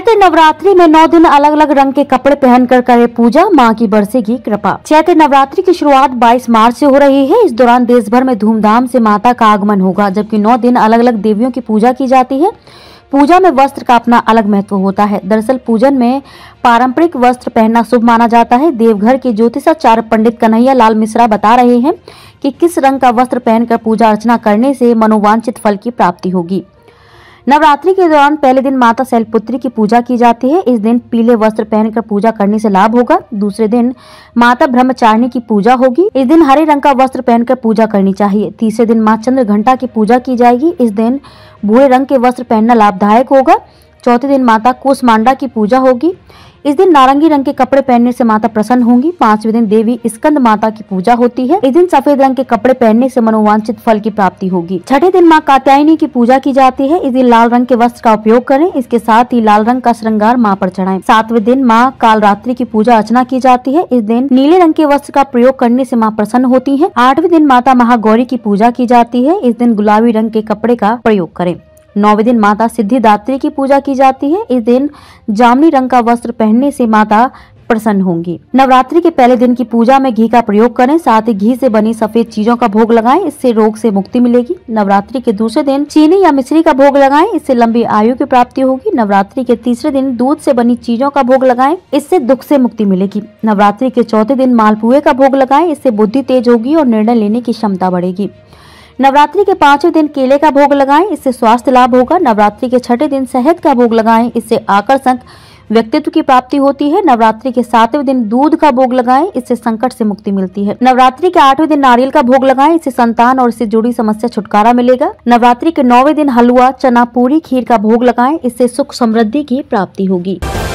चैत्र नवरात्रि में 9 दिन अलग अलग रंग के कपड़े पहनकर करे पूजा, मां की बरसेगी कृपा। चैत्र नवरात्रि की शुरुआत 22 मार्च से हो रही है। इस दौरान देश भर में धूमधाम से माता का आगमन होगा, जबकि 9 दिन अलग अलग देवियों की पूजा की जाती है। पूजा में वस्त्र का अपना अलग महत्व होता है। दरअसल पूजन में पारंपरिक वस्त्र पहनना शुभ माना जाता है। देवघर के ज्योतिषाचार्य पंडित कन्हैया लाल मिश्रा बता रहे हैं कि किस रंग का वस्त्र पहनकर पूजा अर्चना करने से मनोवांछित फल की प्राप्ति होगी। नवरात्रि के दौरान पहले दिन माता शैलपुत्री की पूजा की जाती है। इस दिन पीले वस्त्र पहनकर पूजा करने से लाभ होगा। दूसरे दिन माता ब्रह्मचारिणी की पूजा होगी। इस दिन हरे रंग का वस्त्र पहनकर पूजा करनी चाहिए। तीसरे दिन मां चंद्र घंटा की पूजा की जाएगी। इस दिन भूरे रंग के वस्त्र पहनना लाभदायक होगा। चौथे दिन माता कूसमांडा की पूजा होगी। इस दिन नारंगी रंग के कपड़े पहनने से माता प्रसन्न होंगी। पांचवें दिन देवी स्कंद माता की पूजा होती है। इस दिन सफेद रंग के कपड़े पहनने से मनोवांछित फल की प्राप्ति होगी। छठे दिन मां कात्यायनी की पूजा की जाती है। इस दिन लाल रंग के वस्त्र का उपयोग करें। इसके साथ ही लाल रंग का श्रृंगार मां पर चढ़ाएं। सातवें दिन मां कालरात्रि की पूजा अर्चना की जाती है। इस दिन नीले रंग के वस्त्र का प्रयोग करने से मां प्रसन्न होती है। आठवें दिन माता महागौरी की पूजा की जाती है। इस दिन गुलाबी रंग के कपड़े का प्रयोग करें। 9वें दिन माता सिद्धिदात्री की पूजा की जाती है। इस दिन जामुनी रंग का वस्त्र पहनने से माता प्रसन्न होंगी। नवरात्रि के पहले दिन की पूजा में घी का प्रयोग करें। साथ ही घी से बनी सफेद चीजों का भोग लगाएं। इससे रोग से मुक्ति मिलेगी। नवरात्रि के दूसरे दिन चीनी या मिश्री का भोग लगाएं। इससे लंबी आयु की प्राप्ति होगी। नवरात्रि के तीसरे दिन दूध से बनी चीजों का भोग लगाएं। इससे दुख से मुक्ति मिलेगी। नवरात्रि के चौथे दिन मालपुए का भोग लगाएं। इससे बुद्धि तेज होगी और निर्णय लेने की क्षमता बढ़ेगी। नवरात्रि के 5वें दिन केले का भोग लगाएं। इससे स्वास्थ्य लाभ होगा। नवरात्रि के 6ठे दिन शहद का भोग लगाएं। इससे आकर्षक व्यक्तित्व की प्राप्ति होती है। नवरात्रि के 7वें दिन दूध का भोग लगाएं। इससे संकट से मुक्ति मिलती है। नवरात्रि के 8वें दिन नारियल का भोग लगाएं। इससे संतान और इससे जुड़ी समस्या छुटकारा मिलेगा। नवरात्रि के 9वें दिन हलवा, चना, पूरी, खीर का भोग लगाएं। इससे सुख समृद्धि की प्राप्ति होगी।